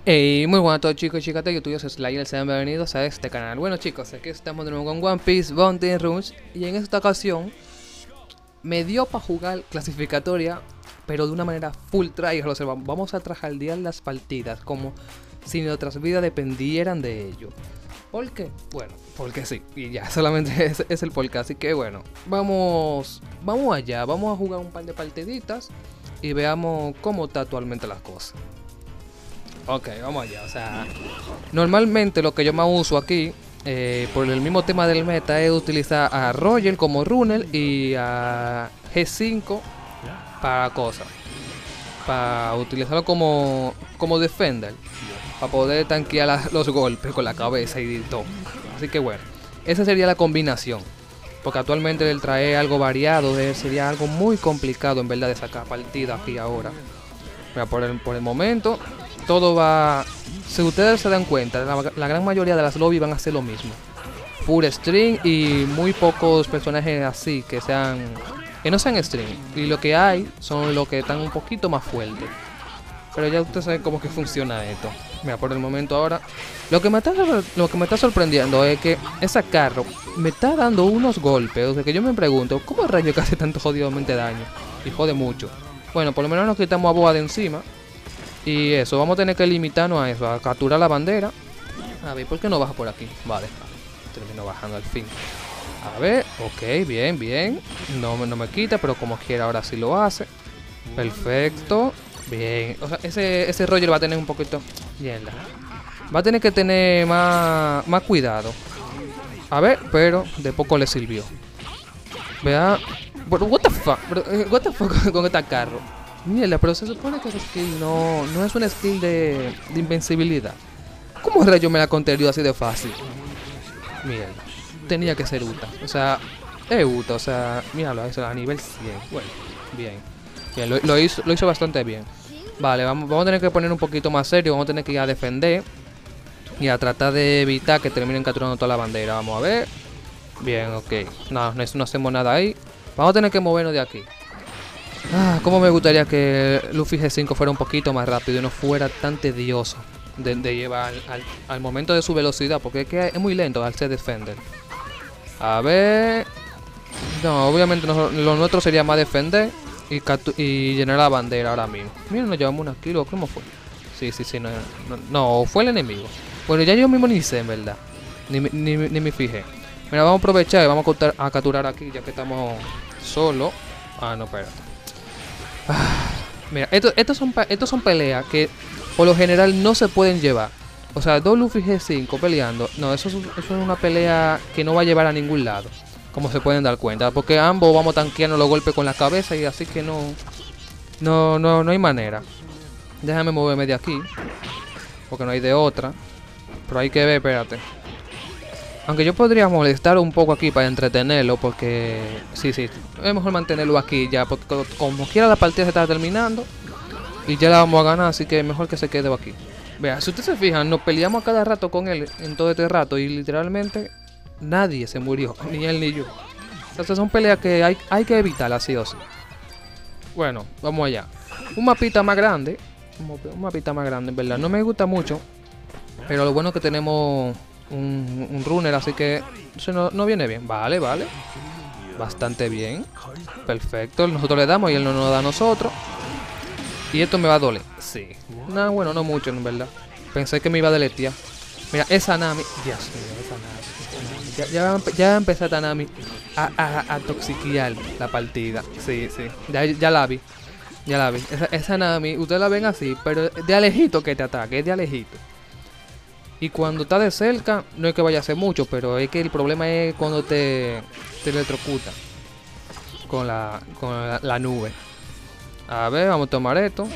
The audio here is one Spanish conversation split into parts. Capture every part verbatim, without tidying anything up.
Hey, muy buenas a todos chicos y chicas de YouTube, soy Slayer, sean bienvenidos a este canal. Bueno chicos, aquí estamos de nuevo con One Piece Bounty Rush. Y en esta ocasión me dio para jugar clasificatoria, pero de una manera full tryhard. O sea, vamos a trajaldear las partidas como si nuestras vidas dependieran de ello. ¿Por qué? Bueno, porque sí, y ya, solamente es, es el porqué. Así que bueno, vamos, vamos allá, vamos a jugar un par de partiditas y veamos cómo está actualmente las cosas. Ok, vamos allá, o sea, normalmente lo que yo más uso aquí, eh, por el mismo tema del meta, es utilizar a Roger como runner y a G cinco para cosas, para utilizarlo como, como defender, para poder tanquear la, los golpes con la cabeza y todo. Así que bueno, esa sería la combinación, porque actualmente el traer algo variado de él sería algo muy complicado en verdad de sacar partida aquí ahora. Mira, por el, por el momento todo va, si ustedes se dan cuenta, la, la gran mayoría de las lobbies van a hacer lo mismo, full string y muy pocos personajes así que sean, que no sean string, y lo que hay son los que están un poquito más fuertes. Pero ya ustedes saben cómo que funciona esto. Mira, por el momento ahora lo que me está, lo que me está sorprendiendo es que esa carro me está dando unos golpes, o sea que yo me pregunto ¿cómo el rayo que hace tanto jodidamente daño? Y jode mucho. Bueno, por lo menos nos quitamos a Boa de encima. Y eso, vamos a tener que limitarnos a eso, a capturar la bandera. A ver, ¿por qué no baja por aquí? Vale, termino bajando al fin. A ver, ok, bien, bien. No, no me quita, pero como quiera ahora sí lo hace. Perfecto, bien. O sea, ese, ese Roger va a tener un poquito... Mierda. Va a tener que tener más, más cuidado. A ver, pero de poco le sirvió. Vea... What the fuck, what the fuck con este carro. Mierda, pero se supone que esa skill no, no es una skill de, de invencibilidad. ¿Cómo el rayo me la conterió así de fácil? Mierda, tenía que ser Uta. O sea, es Uta, o sea, míralo, eso a nivel cien. Bueno, bien. Bien, lo, lo, hizo, lo hizo bastante bien. Vale, vamos, vamos a tener que poner un poquito más serio. Vamos a tener que ir a defender y a tratar de evitar que terminen capturando toda la bandera. Vamos a ver. Bien, ok. No, no, no hacemos nada ahí. Vamos a tener que movernos de aquí. Ah, cómo me gustaría que Luffy G cinco fuera un poquito más rápido y no fuera tan tedioso de, de llevar al, al, al momento de su velocidad, porque es que es muy lento al ser defender. A ver... No, obviamente no, lo nuestro sería más defender y, y llenar la bandera ahora mismo. Mira, nos llevamos unas kilos, ¿cómo fue? Sí, sí, sí, no, no, no, fue el enemigo. Bueno, ya yo mismo ni sé, en verdad. Ni, ni, ni me fijé. Mira, vamos a aprovechar y vamos a capturar, a capturar aquí, ya que estamos solos. Ah, no, espérate. Ah, mira, estos esto son, estos son peleas que por lo general no se pueden llevar. O sea, dos Luffy G cinco peleando. No, eso es, eso es una pelea que no va a llevar a ningún lado, como se pueden dar cuenta. Porque ambos vamos tanqueando los golpes con la cabeza y así que no... No, no, no hay manera. Déjame moverme de aquí, porque no hay de otra. Pero hay que ver, espérate. Aunque yo podría molestar un poco aquí para entretenerlo, porque sí, sí, es mejor mantenerlo aquí ya, porque como quiera la partida se está terminando y ya la vamos a ganar, así que mejor que se quede aquí. Vea, si ustedes se fijan, nos peleamos a cada rato con él en todo este rato y literalmente nadie se murió, ni él ni yo. Entonces son peleas que hay, hay que evitar así o sí. Bueno, vamos allá. Un mapita más grande, un mapita más grande en verdad, no me gusta mucho, pero lo bueno es que tenemos... Un, un runner, así que eso no, no viene bien. Vale, vale. Bastante bien. Perfecto. Nosotros le damos y él no nos da a nosotros. Y esto me va a doler. Sí. No, bueno, no mucho, en verdad. Pensé que me iba a deletear. Mira, esa Nami. Dios mío, esa Nami. Ya, ya, ya empezó esta Nami a, a, a toxiquear la partida. Sí, sí. Ya, ya la vi. Ya la vi. Esa, esa Nami, ustedes la ven así, pero de alejito que te ataque, es de alejito. Y cuando está de cerca, no es que vaya a hacer mucho, pero es que el problema es cuando te, te electrocuta con, la, con la, la nube. A ver, vamos a tomar esto.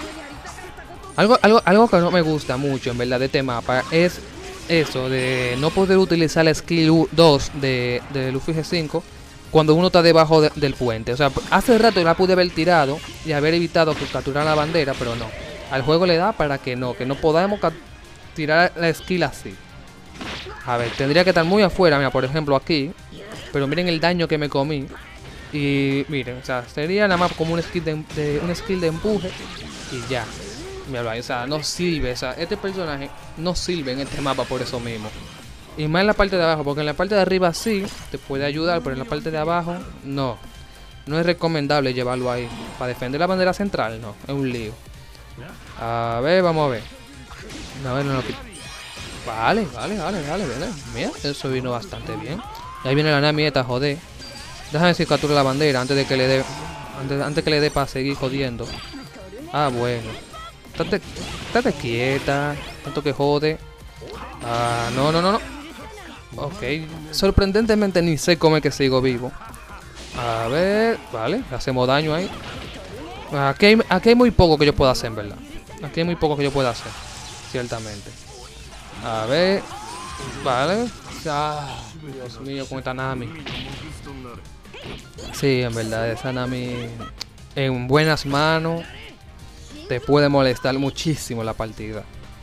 Algo, algo, algo que no me gusta mucho, en verdad, de este mapa es eso, de no poder utilizar la skill dos de, de Luffy G cinco cuando uno está debajo de, del puente. O sea, hace rato la pude haber tirado y haber evitado que capturar la bandera, pero no. Al juego le da para que no, que no podamos capturar. Tirar la skill así. A ver, tendría que estar muy afuera. Mira, por ejemplo aquí. Pero miren el daño que me comí. Y miren, o sea, sería nada más como un skill de, de, un skill de empuje. Y ya. Míralo ahí, o sea, no sirve. O sea, este personaje no sirve en este mapa por eso mismo. Y más en la parte de abajo, porque en la parte de arriba sí te puede ayudar, pero en la parte de abajo no. No es recomendable llevarlo ahí. Para defender la bandera central, no, es un lío. A ver, vamos a ver. A ver, no, no. Vale, vale, vale, vale, vale. Mira, eso vino bastante bien. Y ahí viene la Nami esta, joder. Déjame decir captura la bandera antes de que le dé. Antes, antes que le dé para seguir jodiendo. Ah, bueno. Estate, estate quieta. Tanto que jode. Ah, no, no, no, no. Ok. Sorprendentemente ni sé cómo es que sigo vivo. A ver. Vale, hacemos daño ahí. Aquí hay, aquí hay muy poco que yo pueda hacer, en verdad. Aquí hay muy poco que yo pueda hacer. Ciertamente. A ver. Vale. Ah, Dios mío, con esta Nami. Sí, en verdad, esa Nami en buenas manos te puede molestar muchísimo la partida.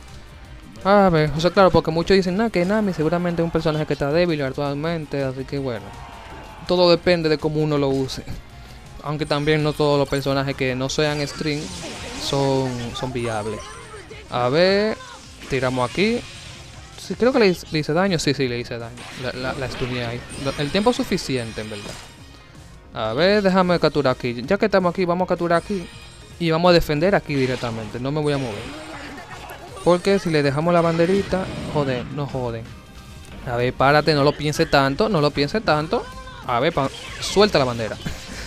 A ver, o sea, claro, porque muchos dicen, no, que Nami seguramente es un personaje que está débil actualmente, así que bueno. Todo depende de cómo uno lo use. Aunque también no todos los personajes que no sean string son, son viables. A ver, tiramos aquí. Sí, creo que le, le hice daño. Sí, sí, le hice daño. La, la, la stuneé ahí. El tiempo es suficiente, en verdad. A ver, déjame capturar aquí. Ya que estamos aquí, vamos a capturar aquí. Y vamos a defender aquí directamente. No me voy a mover. Porque si le dejamos la banderita, joder, no joden. A ver, párate, no lo piense tanto. No lo piense tanto. A ver, suelta la bandera.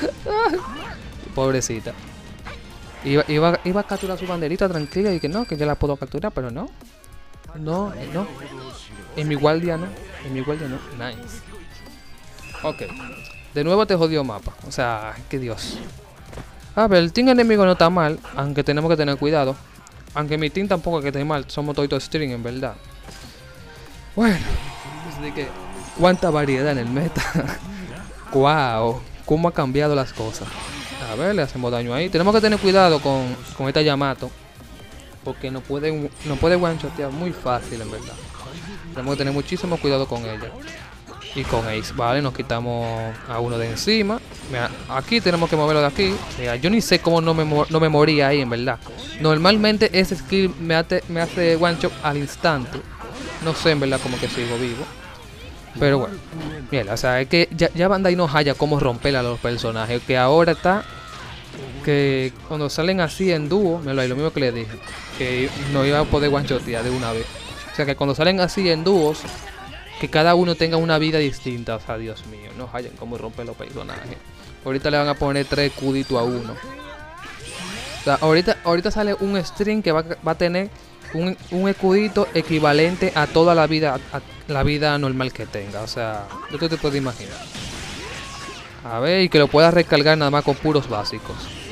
Pobrecita. Iba, iba, iba a capturar su banderita tranquila y que no, que yo la puedo capturar, pero no. No, no. En mi guardia no. En mi guardia no. Nice. Ok. De nuevo te jodió mapa. O sea, que Dios. A ver, el team enemigo no está mal. Aunque tenemos que tener cuidado. Aunque mi team tampoco es que esté mal. Somos toditos string en verdad. Bueno. Así que, cuánta variedad en el meta. Wow. Cómo ha cambiado las cosas. A ver, le hacemos daño ahí. Tenemos que tener cuidado con, con esta Yamato. Porque no puede, no puede one-shotear muy fácil, en verdad. Tenemos que tener muchísimo cuidado con ella. Y con Ace, vale, nos quitamos a uno de encima. Mira, aquí tenemos que moverlo de aquí. Mira, yo ni sé cómo no me, no me moría ahí, en verdad. Normalmente ese skill me hace, me hace one-shot al instante. No sé, en verdad, como que sigo vivo. Pero bueno, mira, o sea, es que ya, ya Bandai no halla cómo romper a los personajes. Que ahora está... Que cuando salen así en dúo, me lo lo mismo que le dije, que no iba a poder one-shotear de una vez. O sea que cuando salen así en dúos, que cada uno tenga una vida distinta. O sea, Dios mío, no hallan cómo romper los personajes. Ahorita le van a poner tres escuditos a uno. O sea, ahorita, ahorita sale un string que va, va a tener un, un escudito equivalente a toda la vida, a la vida normal que tenga. O sea, yo te, te puedo imaginar. A ver, y que lo puedas recargar nada más con puros básicos.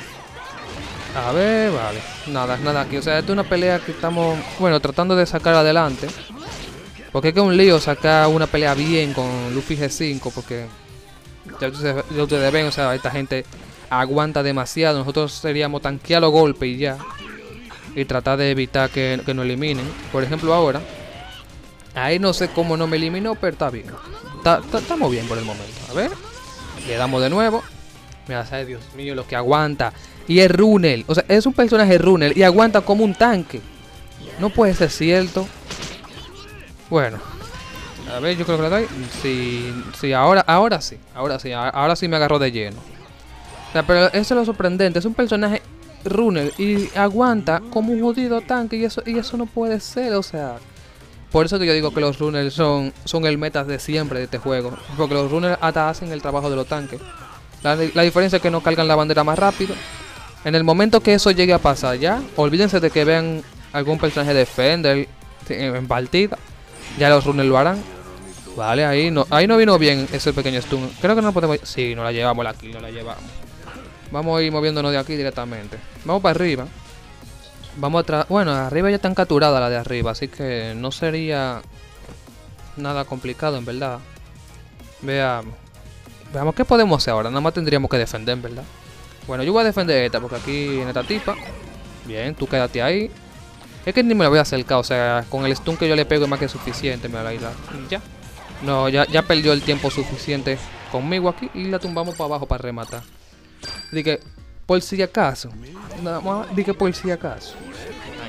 A ver, vale. Nada, nada aquí. O sea, esta es una pelea que estamos, bueno, tratando de sacar adelante. Porque es que es un lío sacar una pelea bien con Luffy G cinco. Porque ya ustedes, ya ustedes ven, o sea, esta gente aguanta demasiado. Nosotros seríamos tanquear los golpes y ya. Y tratar de evitar que, que nos eliminen. Por ejemplo, ahora. Ahí no sé cómo no me eliminó, pero está bien. Estamos bien por el momento. A ver. Le damos de nuevo. Mira, ¿sabes? Dios mío, lo que aguanta. Y es Runel. O sea, es un personaje Runel y aguanta como un tanque. No puede ser cierto. Bueno. A ver, yo creo que le doy. Sí, sí, ahora, ahora sí. Ahora sí, ahora sí me agarró de lleno. O sea, pero eso es lo sorprendente. Es un personaje Runel y aguanta como un jodido tanque. Y eso, y eso no puede ser, o sea. Por eso que yo digo que los runners son, son el meta de siempre de este juego. Porque los runners hasta hacen el trabajo de los tanques. La, la diferencia es que no cargan la bandera más rápido. En el momento que eso llegue a pasar ya, olvídense de que vean algún personaje de Fender en, en partida. Ya los runners lo harán. Vale, ahí no, ahí no vino bien ese pequeño stun. Creo que no podemos... Sí, no la llevamos aquí, no la llevamos. Vamos a ir moviéndonos de aquí directamente. Vamos para arriba. Vamos atrás. Bueno, arriba ya están capturadas las de arriba, así que no sería nada complicado, en verdad. Veamos. Veamos qué podemos hacer ahora. Nada más tendríamos que defender, en verdad. Bueno, yo voy a defender esta, porque aquí en esta tipa. Bien, tú quédate ahí. Es que ni me la voy a acercar, o sea, con el stun que yo le pego es más que suficiente. Me la irá. Ya. No, ya, ya perdió el tiempo suficiente conmigo aquí y la tumbamos para abajo para rematar. Así que, por si acaso. Nada más, dije por si acaso.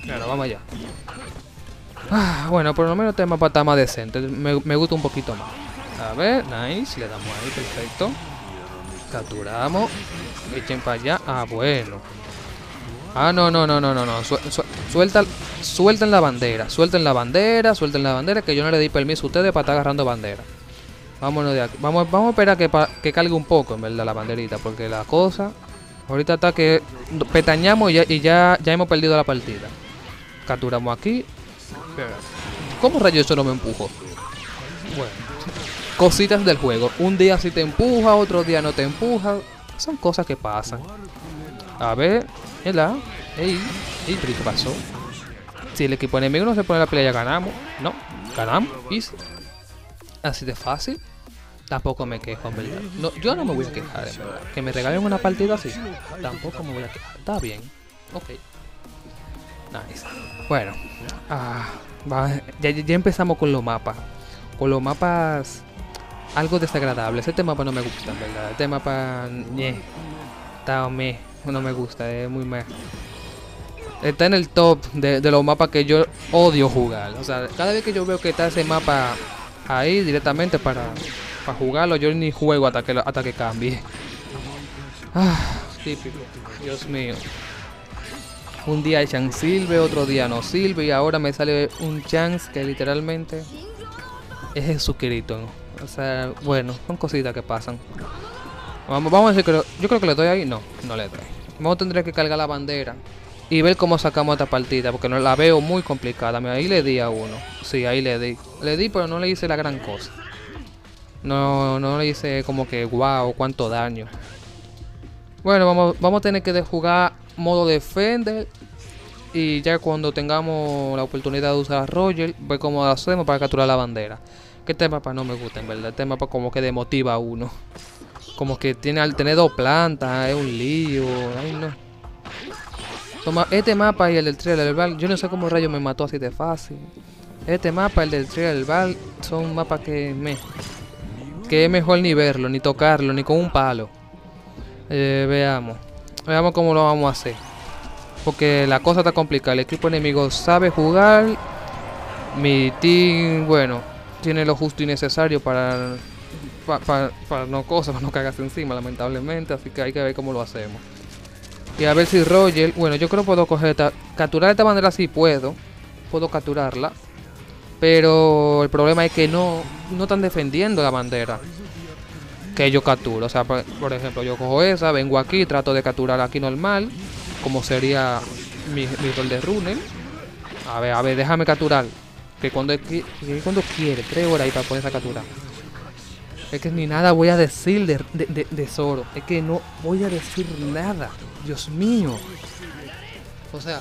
Claro, vamos allá. Ah, bueno, por lo menos este mapa está más decente. Me, me gusta un poquito más. A ver, nice. Le damos ahí, perfecto. Capturamos. Echen para allá. Ah, bueno. Ah, no, no, no, no, no, no. Su, su, suelta, suelten la bandera. Suelten la bandera, suelten la bandera. Que yo no le di permiso a ustedes para estar agarrando bandera. Vámonos de aquí. Vamos, vamos a esperar que, pa, que cargue un poco, en verdad, la banderita. Porque la cosa... Ahorita está que petañamos y ya, y ya, ya hemos perdido la partida. Capturamos aquí. ¿Cómo rayos eso no me empujo? Bueno. Cositas del juego. Un día sí te empuja, otro día no te empuja. Son cosas que pasan. A ver. Mira. Ey. Ey, pero ¿qué pasó? Si el equipo enemigo no se pone la pelea, ya ganamos. No. Ganamos. Easy. Así de fácil. Tampoco me quejo, en verdad. No, yo no me voy a quejar, en verdad. Que me regalen una partida así. Tampoco me voy a quejar. Está bien. Ok. Nice. Bueno. Ah, va, ya, ya empezamos con los mapas. Con los mapas... Algo desagradable. Este mapa no me gusta, en verdad. Este mapa... Ñe. Está me. No me gusta. Es muy meh. Está en el top de, de los mapas que yo odio jugar. O sea, cada vez que yo veo que está ese mapa ahí directamente para... Para jugarlo, yo ni juego hasta que, hasta que cambie. Ah, típico. Dios mío. Un día hay chance sirve, otro día no sirve. Y ahora me sale un chance que literalmente es Jesucristo, ¿no? O sea, bueno, son cositas que pasan. Vamos, vamos a decir que lo, yo creo que le doy ahí. No, no le doy. Vamos a tener que cargar la bandera y ver cómo sacamos esta partida. Porque no la veo muy complicada. Mira, ahí le di a uno. Sí, ahí le di. Le di, pero no le hice la gran cosa. No, no le hice como que wow, cuánto daño. Bueno, vamos, vamos a tener que jugar modo Defender. Y ya cuando tengamos la oportunidad de usar a Roger, ver cómo lo hacemos para capturar la bandera. Que este mapa no me gusta, en verdad. Este mapa como que demotiva a uno. Como que tiene al tener dos plantas, es un lío. Ay, no. Toma, este mapa y el del Trial del Val, yo no sé cómo rayos me mató así de fácil. Este mapa, el del Trial del Val, son mapas que me... Que es mejor ni verlo, ni tocarlo, ni con un palo. Eh, veamos. Veamos cómo lo vamos a hacer. Porque la cosa está complicada. El equipo enemigo sabe jugar. Mi team, bueno, tiene lo justo y necesario para... Para, para, para no cosas, para no cagarse encima, lamentablemente. Así que hay que ver cómo lo hacemos. Y a ver si Roger... Bueno, yo creo que puedo coger esta... Capturar esta bandera sí puedo. Puedo capturarla. Pero el problema es que no, no están defendiendo la bandera que yo capturo. O sea, por, por ejemplo, yo cojo esa, vengo aquí, trato de capturar aquí normal, como sería mi, mi rol de runner. A ver, a ver, déjame capturar. Que cuando, que, que cuando quiere, tres horas ahí para ponerse a capturar. Es que ni nada voy a decir de, de, de, de Zoro. Es que no voy a decir nada. Dios mío. O sea...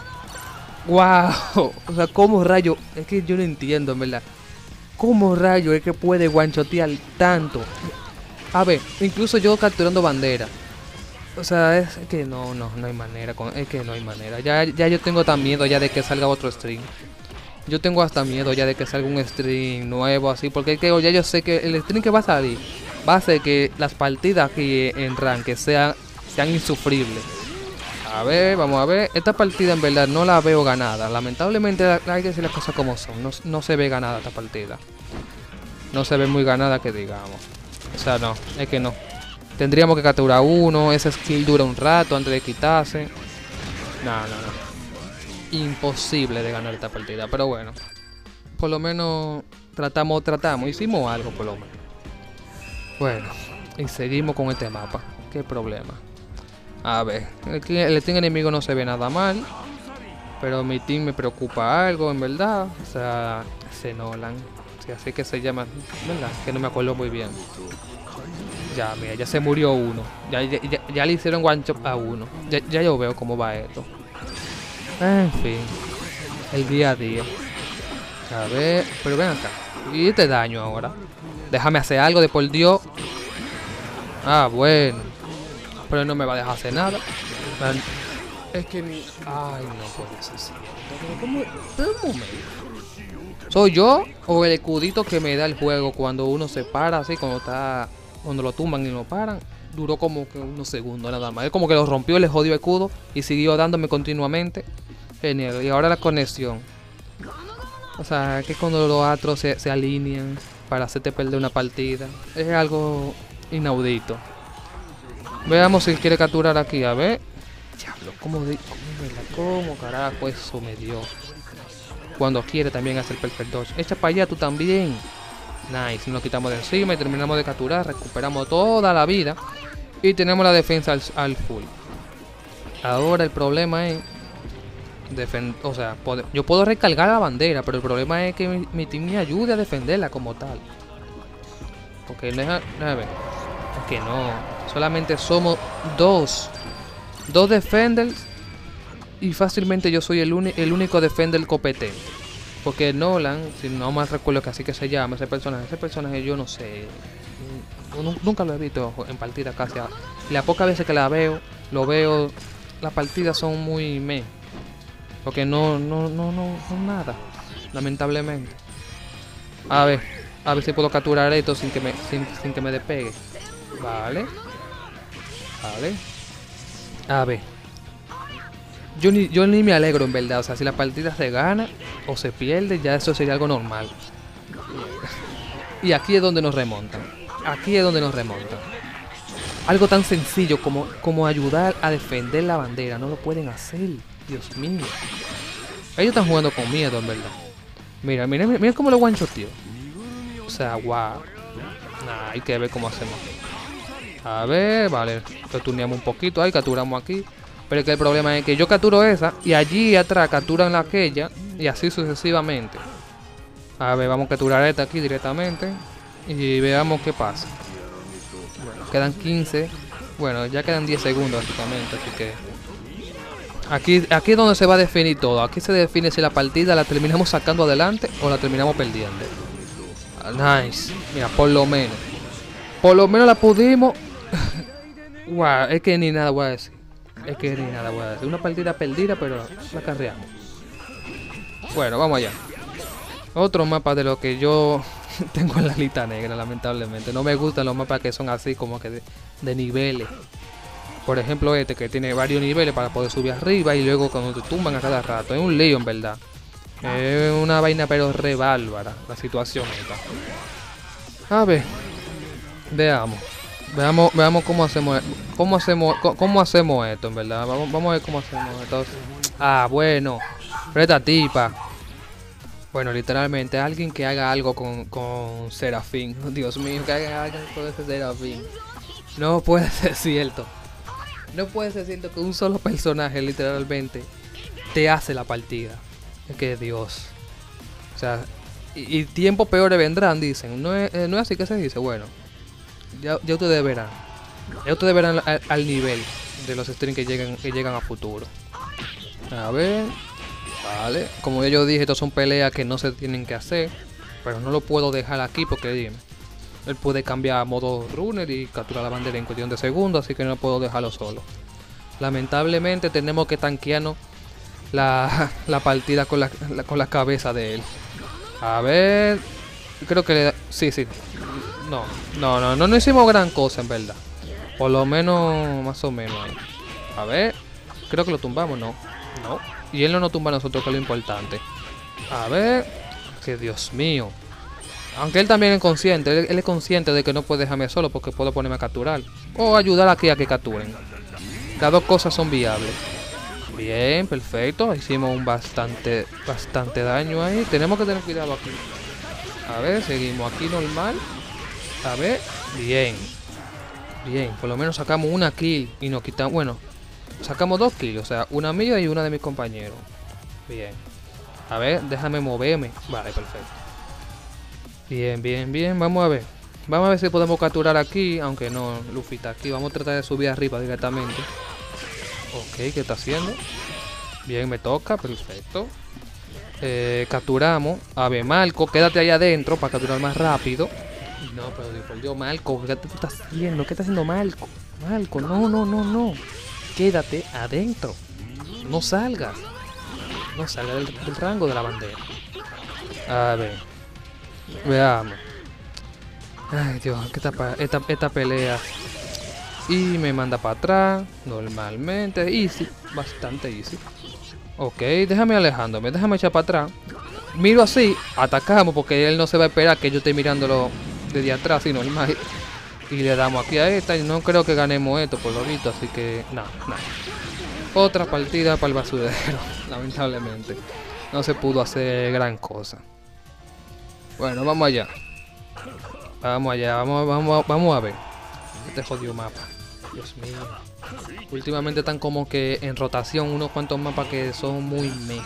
Wow, o sea, ¿cómo rayo? Es que yo no entiendo, en verdad. ¿Cómo rayo es que puede guanchotear tanto? A ver, incluso yo capturando bandera. O sea, es que no, no, no hay manera. Es que no hay manera. Ya, ya yo tengo tan miedo ya de que salga otro stream. Yo tengo hasta miedo ya de que salga un stream nuevo así. Porque es que ya yo sé que el stream que va a salir va a hacer que las partidas aquí en rank sean, sean insufribles. A ver, vamos a ver. Esta partida en verdad no la veo ganada. Lamentablemente hay que decir las cosas como son. No, no se ve ganada esta partida. No se ve muy ganada que digamos. O sea, no, es que no. Tendríamos que capturar uno. Ese skill dura un rato antes de quitarse. No, no, no. Imposible de ganar esta partida. Pero bueno. Por lo menos tratamos, tratamos. Hicimos algo por lo menos. Bueno. Y seguimos con este mapa. Qué problema. A ver, el, el team enemigo no se ve nada mal. Pero mi team me preocupa algo, en verdad. O sea, ese Nolan. Sí, así que se llama, ¿verdad? Que no me acuerdo muy bien. Ya, mira, ya se murió uno. Ya, ya, ya, ya le hicieron one shot a uno. Ya, ya yo veo cómo va esto. En fin. El día a día. A ver, pero ven acá. Y este daño ahora. Déjame hacer algo de por Dios. Ah, bueno. Pero no me va a dejar hacer nada. Es que ni... Ay, no puede ser cierto. ¿Cómo? Pero un momento. ¿Soy yo o el escudito que me da el juego cuando uno se para así, cuando está... Cuando lo tumban y lo paran? Duró como que unos segundos nada más. Es como que lo rompió, le jodió el escudo y siguió dándome continuamente. Genial. Y ahora la conexión. O sea, que cuando los astros se, se alinean para hacerte perder una partida. Es algo inaudito. Veamos si quiere capturar aquí. A ver. Diablo, ¿cómo, de, cómo, cómo carajo eso me dio? Cuando quiere también hacer perfect dodge. Echa para allá tú también. Nice. Nos quitamos de encima y terminamos de capturar. Recuperamos toda la vida. Y tenemos la defensa al, al full. Ahora el problema es... O sea, puedo, yo puedo recargar la bandera, pero el problema es que mi, mi team me ayude a defenderla como tal. Porque no es... A, a ver. Es que no. Solamente somos dos. Dos defenders. Y fácilmente yo soy el, el único defender competente. Porque Nolan, si no más recuerdo que así que se llama ese personaje. Ese personaje yo no sé. Nunca lo he visto en partida casi. Las pocas veces que la veo, lo veo. Las partidas son muy meh. Porque no, no, no, no, no nada. Lamentablemente. A ver, a ver si puedo capturar esto sin que me, sin, sin que me despegue. Vale. Vale. A ver. Yo ni, yo ni me alegro en verdad. O sea, si la partida se gana o se pierde, ya eso sería algo normal. Y aquí es donde nos remontan. Aquí es donde nos remontan. Algo tan sencillo como, como ayudar a defender la bandera. No lo pueden hacer. Dios mío. Ellos están jugando con miedo, en verdad. Mira, mira, mira cómo lo guancho, tío. O sea, wow. Nah, hay que ver cómo hacemos. A ver, vale. Lo tuneamos un poquito. Ahí capturamos aquí. Pero es que el problema es que yo capturo esa. Y allí atrás capturan la aquella. Y así sucesivamente. A ver, vamos a capturar esta aquí directamente. Y veamos qué pasa. Bueno, quedan quince. Bueno, ya quedan diez segundos básicamente. Así que... Aquí, aquí es donde se va a definir todo. Aquí se define si la partida la terminamos sacando adelante o la terminamos perdiendo. Nice. Mira, por lo menos. Por lo menos la pudimos. Wow, es que ni nada voy a decir. Es que ni nada voy a decir. Una partida perdida, pero la carreamos. Bueno, vamos allá. Otro mapa de lo que yo tengo en la lista negra, lamentablemente. No me gustan los mapas que son así como que de, de niveles. Por ejemplo este que tiene varios niveles para poder subir arriba y luego cuando te tumban a cada rato. Es un lío en verdad. Es una vaina pero re bárbara la situación esta. A ver. Veamos. Veamos, veamos cómo hacemos cómo hacemos cómo hacemos esto en verdad. Vamos, vamos a ver cómo hacemos esto. Ah, bueno. Pero esta tipa. Bueno, literalmente alguien que haga algo con, con Serafín. Dios mío, que haga algo con ese Serafín. No puede ser cierto. No puede ser cierto que un solo personaje literalmente te hace la partida. Es que Dios. O sea, y, y tiempos peores vendrán, dicen. No es, eh, no es así que se dice. Bueno, ya, ya ustedes verán. Ya ustedes verán al, al nivel de los streams que llegan, que llegan a futuro. A ver. Vale. Como ya yo dije, estos son peleas que no se tienen que hacer. Pero no lo puedo dejar aquí porque dime. Él puede cambiar a modo runner y capturar la bandera en cuestión de segundos, así que no puedo dejarlo solo. Lamentablemente tenemos que tanquearnos la, la partida con la, la, con la cabeza de él. A ver... Creo que le da... Sí, sí. No, no, no, no, no hicimos gran cosa en verdad. Por lo menos, más o menos ahí. A ver... Creo que lo tumbamos, no. No. Y él no nos tumba a nosotros, que es lo importante. A ver... Que Dios mío. Aunque él también es consciente, él, él es consciente de que no puede dejarme solo porque puedo ponerme a capturar. O ayudar aquí a que capturen. Las dos cosas son viables. Bien, perfecto. Hicimos un bastante, bastante daño ahí. Tenemos que tener cuidado aquí. A ver, seguimos aquí normal. A ver, bien. Bien, por lo menos sacamos una kill y nos quitamos... Bueno, sacamos dos kills, o sea, una mía y una de mis compañeros. Bien. A ver, déjame moverme. Vale, perfecto. Bien, bien, bien, vamos a ver. Vamos a ver si podemos capturar aquí. Aunque no, Luffy está aquí. Vamos a tratar de subir arriba directamente. Ok, ¿qué está haciendo? Bien, me toca, perfecto. eh, Capturamos. A ver, Marco, quédate ahí adentro para capturar más rápido. No, pero por Dios, Marco, ¿qué te estás haciendo? ¿Qué está haciendo Marco? Marco, no, no, no, no. Quédate adentro. No salgas. No salgas del, del rango de la bandera. A ver. Veamos. Ay, Dios, que esta, esta, esta pelea. Y me manda para atrás. Normalmente. Easy. Bastante easy. Ok, déjame alejándome, déjame echar para atrás. Miro así, atacamos porque él no se va a esperar que yo esté mirándolo desde atrás, sino el más. Y le damos aquí a esta y no creo que ganemos esto por lo visto, así que nada, nada. Otra partida para el basurero, lamentablemente. No se pudo hacer gran cosa. Bueno, vamos allá. Vamos allá, vamos, vamos, vamos a ver. Este jodido mapa. Dios mío. Últimamente están como que en rotación unos cuantos mapas que son muy meh.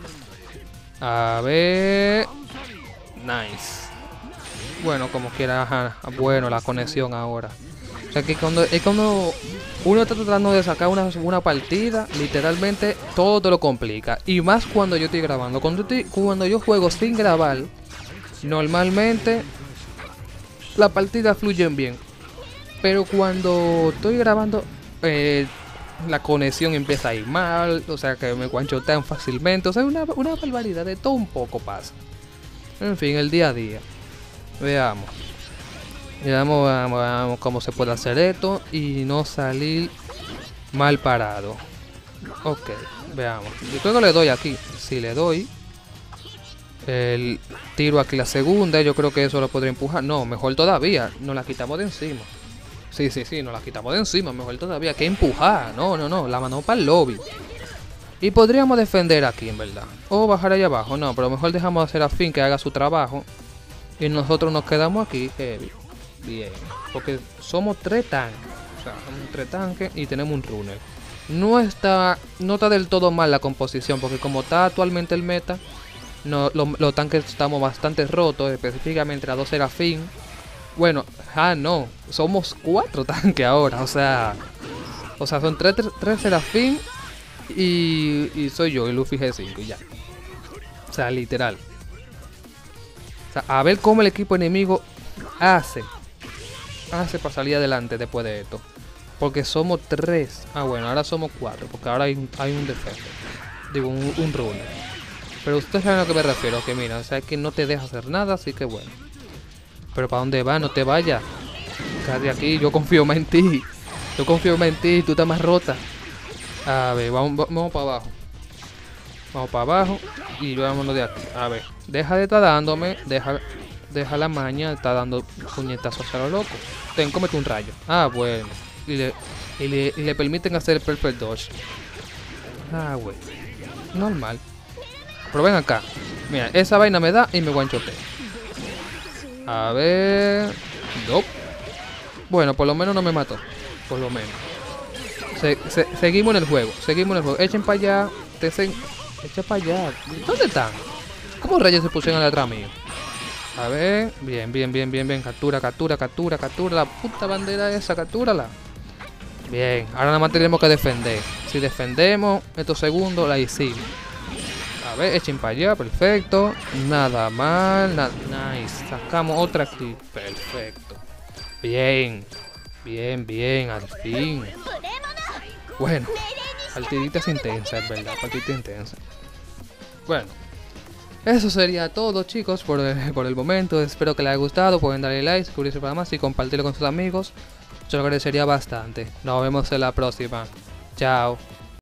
A ver. Nice. Bueno, como quiera, ajá. Bueno, la conexión ahora. O sea que cuando es cuando uno está tratando de sacar una, una partida, literalmente todo te lo complica. Y más cuando yo estoy grabando. Cuando, estoy, cuando yo juego sin grabar, normalmente las partidas fluyen bien. Pero cuando estoy grabando, eh, la conexión empieza a ir mal. O sea que me guanchotean fácilmente. O sea, una, una barbaridad de todo un poco pasa. En fin, el día a día. Veamos. Veamos, veamos, veamos cómo se puede hacer esto y no salir mal parado. Ok, veamos. Yo creo que le doy aquí. Si le doy, el tiro aquí la segunda, yo creo que eso lo podría empujar. No, mejor todavía. Nos la quitamos de encima. Sí, sí, sí, nos la quitamos de encima. Mejor todavía que empujar. No, no, no. La mandamos para el lobby. Y podríamos defender aquí, en verdad. O bajar allá abajo. No, pero mejor dejamos a Serafín que haga su trabajo. Y nosotros nos quedamos aquí. Heavy. Bien. Porque somos tres tanques. O sea, somos tres tanques y tenemos un runner. No está, no está del todo mal la composición. Porque como está actualmente el meta, no, lo, los tanques estamos bastante rotos. Específicamente a dos Serafín. Bueno, ah no. Somos cuatro tanques ahora. O sea. O sea, son tres, tres, tres Serafín. Y, y soy yo, el Luffy G cinco y ya. O sea, literal. O sea, a ver cómo el equipo enemigo hace. Hace para salir adelante después de esto. Porque somos tres. Ah, bueno, ahora somos cuatro. Porque ahora hay un, hay un defender. Digo, un, un runner. Pero ustedes saben a lo que me refiero. Que mira, o sea, que no te deja hacer nada, así que bueno. Pero ¿para dónde vas? No te vayas. Quédate aquí, yo confío más en ti. Yo confío más en ti, tú estás más rota. A ver, vamos, vamos para abajo. Vamos para abajo y vámonos de aquí. A ver, deja de estar dándome. Deja, deja la maña. Está dando puñetazos a lo loco. Ten, cómete un rayo. Ah, bueno. Y le, y le, y le permiten hacer el perfect dodge. Ah, bueno. Normal. Pero ven acá. Mira, esa vaina me da y me guanchote. A ver. Nope. Bueno, por lo menos no me mató. Por lo menos. Se, se, seguimos en el juego, seguimos en el juego. Echen para allá, te sen, echen para allá. ¿Dónde están? ¿Cómo rayos se pusieron atrás mío? A ver, bien, bien, bien, bien, bien. Captura, captura, captura, captura. La puta bandera esa, captúrala. Bien, ahora nada más tenemos que defender. Si defendemos estos segundos, la hicimos. A ver, echen para allá, perfecto. Nada mal, nada, nice. Sacamos otra aquí, perfecto. Bien, bien, bien, al fin. Bueno, partiditas intensas, es verdad, partidita intensa. Bueno, eso sería todo, chicos, por el, por el momento. Espero que les haya gustado. Pueden darle like, suscribirse para más y compartirlo con sus amigos. Yo lo agradecería bastante. Nos vemos en la próxima. Chao.